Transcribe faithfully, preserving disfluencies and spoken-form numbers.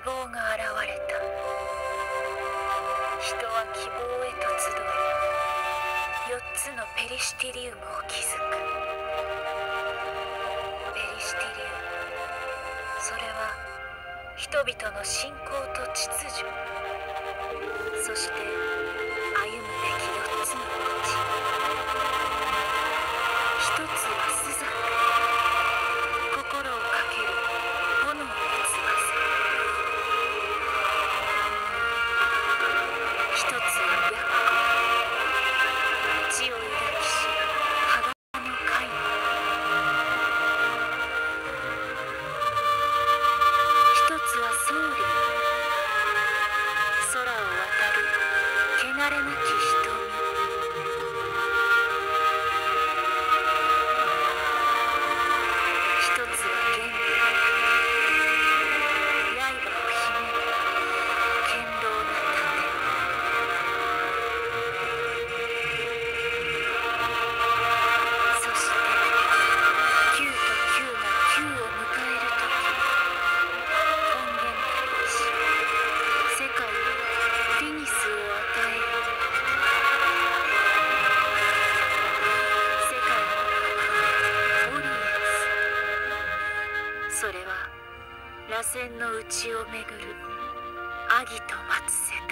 望が現れた。人は希望へと集い、四つのペリシティリウムを築く。ペリシティリウム、それは人々の信仰と秩序、そして歩むべき四つの道。一つはスザク、心をかける炎の翼。一つは白虎、血を抱きし鋼の貝。一つはソウリン、空を渡る汚れなき瞳。一つは玄武、刃を秘める堅牢な盾。そして九と九が九を迎えるとき、根源体し世界にフィニスを与える。世界の核オリエンス、それは螺旋の内をめぐるアギトマツセ。